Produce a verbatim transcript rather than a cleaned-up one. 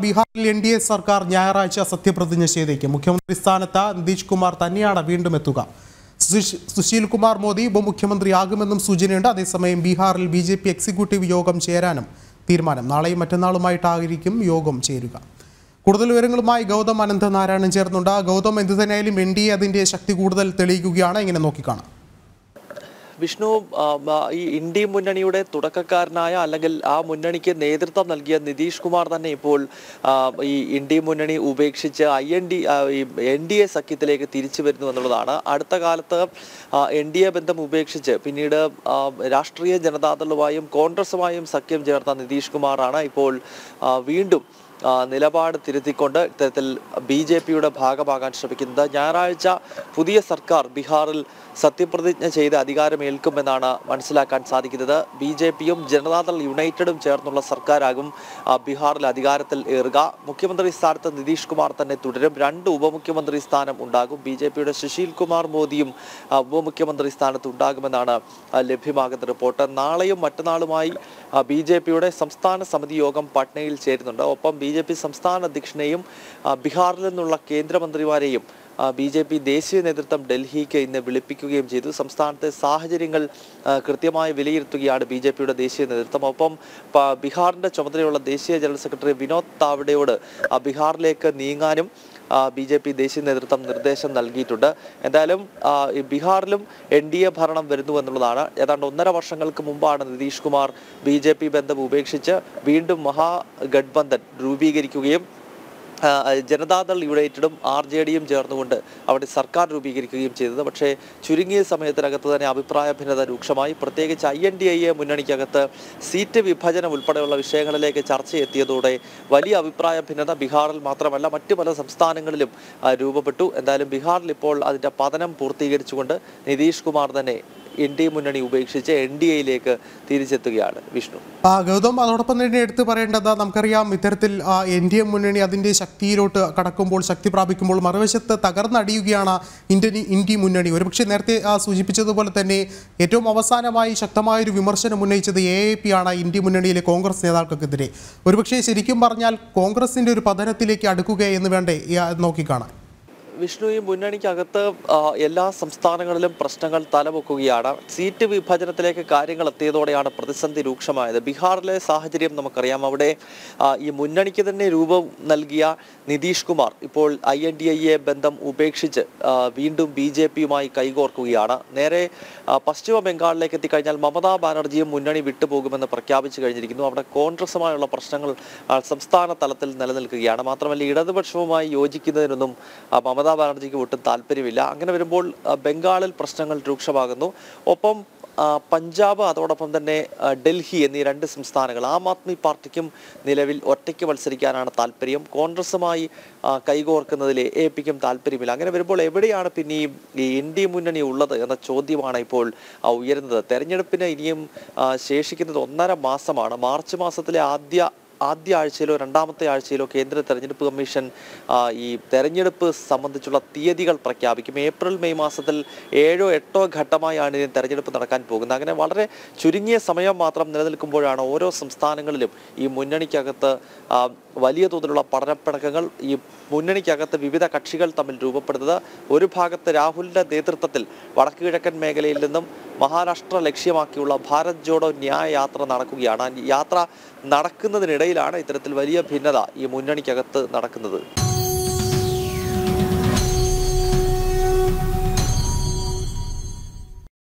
ബീഹാറിൽ N D A സർക്കാർ ഞായറാഴ്ച സത്യപ്രതിജ്ഞ ചെയ്തേക്കും. മുഖ്യമന്ത്രി സ്ഥാനത്ത് നിതീഷ് കുമാർ തന്നെയാണ് വീണ്ടും എത്തുക. സുശീൽ കുമാർ മോദി ഉപമുഖ്യമന്ത്രിയാകുമെന്നും സൂചനയുണ്ട്. അതേസമയം ബീഹാറിൽ ബി ജെ പി എക്സിക്യൂട്ടീവ് യോഗം ചേരാനും തീരുമാനം. നാളെയും മറ്റന്നാളുമായിട്ടായിരിക്കും യോഗം ചേരുക. കൂടുതൽ വിവരങ്ങളുമായി ഗൗതം അനന്തനാരായണൻ ചേർന്നുണ്ട്. ഗൗതം, എന്തു തന്നെയായാലും എൻ ഡി എ അതിൻ്റെ ശക്തി കൂടുതൽ തെളിയിക്കുകയാണ്. ഇങ്ങനെ നോക്കിക്കാണാം. വിഷ്ണു, ഈ ഇന്ത്യ മുന്നണിയുടെ തുടക്കക്കാരനായ അല്ലെങ്കിൽ ആ മുന്നണിക്ക് നേതൃത്വം നൽകിയ നിതീഷ് കുമാർ തന്നെ ഇപ്പോൾ ഈ ഇന്ത്യ മുന്നണി ഉപേക്ഷിച്ച് I N D N D A സഖ്യത്തിലേക്ക് തിരിച്ചു വരുന്നു എന്നുള്ളതാണ്. അടുത്ത കാലത്ത് എൻ ഡി എ ബന്ധം ഉപേക്ഷിച്ച് പിന്നീട് രാഷ്ട്രീയ ജനതാദളുമായും കോൺഗ്രസുമായും സഖ്യം ചേർത്ത നിതീഷ് കുമാറാണ് ഇപ്പോൾ വീണ്ടും നിലപാട് തിരുത്തിക്കൊണ്ട് ഇത്തരത്തിൽ ബി ജെ പിയുടെ ഭാഗമാകാൻ ശ്രമിക്കുന്നത്. ഞായറാഴ്ച പുതിയ സർക്കാർ ബീഹാറിൽ സത്യപ്രതിജ്ഞ ചെയ്ത് അധികാരമേൽക്കുമെന്നാണ് മനസ്സിലാക്കാൻ സാധിക്കുന്നത്. ബി ജെ പിയും ജനതാദൾ യുണൈറ്റഡും ചേർന്നുള്ള സർക്കാരാകും ബീഹാറിൽ അധികാരത്തിൽ ഏറുക. മുഖ്യമന്ത്രി സ്ഥാനത്ത് നിതീഷ് കുമാർ തന്നെ തുടരും. രണ്ട് ഉപമുഖ്യമന്ത്രി സ്ഥാനം ഉണ്ടാകും. ബി ജെ പിയുടെ സുശീൽ കുമാർ മോദിയും ഉപമുഖ്യമന്ത്രി സ്ഥാനത്ത് ഉണ്ടാകുമെന്നാണ് ലഭ്യമാകുന്ന റിപ്പോർട്ട്. നാളെയും മറ്റന്നാളുമായി ബി ജെ പിയുടെ സംസ്ഥാന സമിതി യോഗം പട്നയിൽ ചേരുന്നുണ്ട്. ഒപ്പം ബി ജെ പി സംസ്ഥാന അധ്യക്ഷനെയും ബീഹാറിൽ നിന്നുള്ള കേന്ദ്രമന്ത്രിമാരെയും ബി ജെ പി ദേശീയ നേതൃത്വം ഡൽഹിക്ക് ഇന്ന് വിളിപ്പിക്കുകയും ചെയ്തു. സംസ്ഥാനത്തെ സാഹചര്യങ്ങൾ കൃത്യമായി വിലയിരുത്തുകയാണ് ബി ജെ പിയുടെ ദേശീയ നേതൃത്വം. ഒപ്പം ബീഹാറിൻ്റെ ചുമതലയുള്ള ദേശീയ ജനറൽ സെക്രട്ടറി വിനോദ് താവഡെയോട് ബീഹാറിലേക്ക് നീങ്ങാനും ബി ജെ പി ദേശീയ നേതൃത്വം നിർദ്ദേശം നൽകിയിട്ടുണ്ട്. എന്തായാലും ബീഹാറിലും എൻ ഡി എ ഭരണം വരുന്നു എന്നുള്ളതാണ്. ഏതാണ്ട് ഒന്നര വർഷങ്ങൾക്ക് മുമ്പാണ് Nitish Kumar B J P ബന്ധം ഉപേക്ഷിച്ച് വീണ്ടും മഹാഗഡ്ബന്ധൻ രൂപീകരിക്കുകയും ജനതാദൾ യുണൈറ്റഡും ആർ ജെ ഡിയും ചേർന്നുകൊണ്ട് അവിടെ സർക്കാർ രൂപീകരിക്കുകയും ചെയ്തത്. പക്ഷേ ചുരുങ്ങിയ സമയത്തിനകത്ത് തന്നെ അഭിപ്രായ ഭിന്നത രൂക്ഷമായി. പ്രത്യേകിച്ച് ഐ എൻ ഡി എ മുന്നണിക്കകത്ത് സീറ്റ് വിഭജനം ഉൾപ്പെടെയുള്ള വിഷയങ്ങളിലേക്ക് ചർച്ചയെത്തിയതോടെ വലിയ അഭിപ്രായ ഭിന്നത ബീഹാറിൽ മാത്രമല്ല മറ്റു പല സംസ്ഥാനങ്ങളിലും രൂപപ്പെട്ടു. എന്തായാലും ബീഹാറിൽ ഇപ്പോൾ അതിൻ്റെ പതനം പൂർത്തീകരിച്ചുകൊണ്ട് നിതീഷ് കുമാർ തന്നെ എൻ ഡി എ മുന്നണി ഉപേക്ഷിച്ച് എൻ ഡി എയിലേക്ക് തിരിച്ചെത്തുകയാണ്. വിഷ്ണു, ഗൗതം, അതോടൊപ്പം തന്നെ എടുത്തു പറയേണ്ടത്, നമുക്കറിയാം ഇത്തരത്തിൽ എൻ ഡി എ മുന്നണി അതിൻ്റെ ശക്തിയിലോട്ട് കടക്കുമ്പോൾ, ശക്തി പ്രാപിക്കുമ്പോൾ മറുവശത്ത് തകർന്നടിയുകയാണ് ഇന്ത്യൻ ഇന്ത്യ മുന്നണി. ഒരുപക്ഷെ നേരത്തെ സൂചിപ്പിച്ചതുപോലെ തന്നെ ഏറ്റവും അവസാനമായി ശക്തമായൊരു വിമർശനം ഉന്നയിച്ചത് എ എ പി ആണ് ഇന്ത്യ മുന്നണിയിലെ കോൺഗ്രസ് നേതാക്കൾക്കെതിരെ. ഒരുപക്ഷെ ശരിക്കും പറഞ്ഞാൽ കോൺഗ്രസിൻ്റെ ഒരു പതനത്തിലേക്ക് അടുക്കുക എന്ന് വേണ്ടേ നോക്കിക്കാണാൻ? വിഷ്ണു, ഈ മുന്നണിക്കകത്ത് എല്ലാ സംസ്ഥാനങ്ങളിലും പ്രശ്നങ്ങൾ തലപൊക്കുകയാണ്. സീറ്റ് വിഭജനത്തിലേക്ക് കാര്യങ്ങൾ എത്തിയതോടെയാണ് പ്രതിസന്ധി രൂക്ഷമായത്. ബീഹാറിലെ സാഹചര്യം നമുക്കറിയാം. അവിടെ ഈ മുന്നണിക്ക് തന്നെ രൂപം നൽകിയ നിതീഷ് കുമാർ ഇപ്പോൾ ഐ എൻ ഡി എ ബന്ധം ഉപേക്ഷിച്ച് വീണ്ടും ബി ജെ പിയുമായി കൈകോർക്കുകയാണ്. നേരെ പശ്ചിമ ബംഗാളിലേക്ക് എത്തിക്കഴിഞ്ഞാൽ മമതാ ബാനർജിയും മുന്നണി വിട്ടുപോകുമെന്ന് പ്രഖ്യാപിച്ചു കഴിഞ്ഞിരിക്കുന്നു. അവിടെ കോൺഗ്രസുമായുള്ള പ്രശ്നങ്ങൾ സംസ്ഥാന തലത്തിൽ നിലനിൽക്കുകയാണ്. മാത്രമല്ല ഇടതുപക്ഷവുമായി യോജിക്കുന്നതിനൊന്നും മമതാ ബാനർജിക്ക് ഒട്ടും താല്പര്യമില്ല. അങ്ങനെ വരുമ്പോൾ ബംഗാളിൽ പ്രശ്നങ്ങൾ രൂക്ഷമാകുന്നു. ഒപ്പം പഞ്ചാബ്, അതോടൊപ്പം തന്നെ ഡൽഹി എന്നീ രണ്ട് സംസ്ഥാനങ്ങൾ ആം ആദ്മി പാർട്ടിക്കും നിലവിൽ ഒറ്റയ്ക്ക് മത്സരിക്കാനാണ് താല്പര്യം. കോൺഗ്രസുമായി കൈകോർക്കുന്നതിൽ എ പിക്കും താല്പര്യമില്ല. അങ്ങനെ വരുമ്പോൾ എവിടെയാണ് പിന്നെയും ഈ എൻ ഡി എ മുന്നണി ഉള്ളത് എന്ന ചോദ്യമാണ് ഇപ്പോൾ ഉയരുന്നത്. തെരഞ്ഞെടുപ്പിന് ഇനിയും ശേഷിക്കുന്നത് ഒന്നര മാസമാണ്. മാർച്ച് മാസത്തിലെ ആദ്യ ആദ്യ ആഴ്ചയിലോ രണ്ടാമത്തെ ആഴ്ചയിലോ കേന്ദ്ര തെരഞ്ഞെടുപ്പ് കമ്മീഷൻ ഈ തെരഞ്ഞെടുപ്പ് സംബന്ധിച്ചുള്ള തീയതികൾ പ്രഖ്യാപിക്കും. ഏപ്രിൽ മെയ് മാസത്തിൽ ഏഴോ എട്ടോ ഘട്ടമായാണ് ഇനി തെരഞ്ഞെടുപ്പ് നടക്കാൻ പോകുന്നത്. അങ്ങനെ വളരെ ചുരുങ്ങിയ സമയം മാത്രം നിലനിൽക്കുമ്പോഴാണ് ഓരോ സംസ്ഥാനങ്ങളിലും ഈ മുന്നണിക്കകത്ത് വലിയ തോതിലുള്ള പഠനപ്പിണക്കങ്ങൾ, ഈ മുന്നണിക്കകത്ത് വിവിധ കക്ഷികൾ തമ്മിൽ രൂപപ്പെടുന്നത്. ഒരു ഭാഗത്ത് രാഹുലിൻ്റെ നേതൃത്വത്തിൽ വടക്കു കിഴക്കൻ മേഖലയിൽ നിന്നും മഹാരാഷ്ട്ര ലക്ഷ്യമാക്കിയുള്ള ഭാരത് ജോഡോ ന്യായ യാത്ര നടക്കുകയാണ്. യാത്ര നടക്കുന്നതിനിടയിലാണ് ഇത്തരത്തിൽ വലിയ ഭിന്നത ഈ മുന്നണിക്കകത്ത് നടക്കുന്നത്.